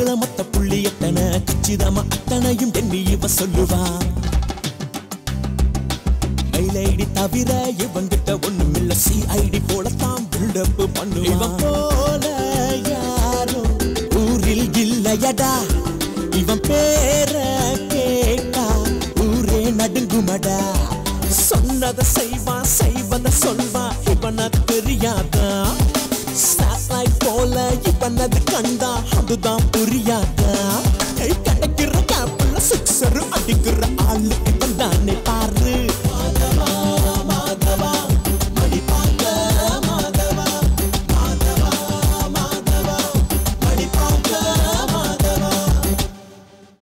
போல மொத்த புள்ளி எத்தனை கச்சிதமா அத்தனையும் எண்ணி இவ சொல்லுவா மெயிலைடி தவிர இவங்கிட்ட ஒண்ணுமில்ல சிஐடி போலத்தான் பில்டப் பண்ணுவா இவன் போல யாரும் ஊரில் இல்லையடா இவன் பேர கேட்டா ஊரே நடுங்குமடா சொன்னத செய்வான் செய்வத சொல்வான் இவன தெரியாதா சாட்லைட் போல இவனது கண்டா அதுதான் புரியாதா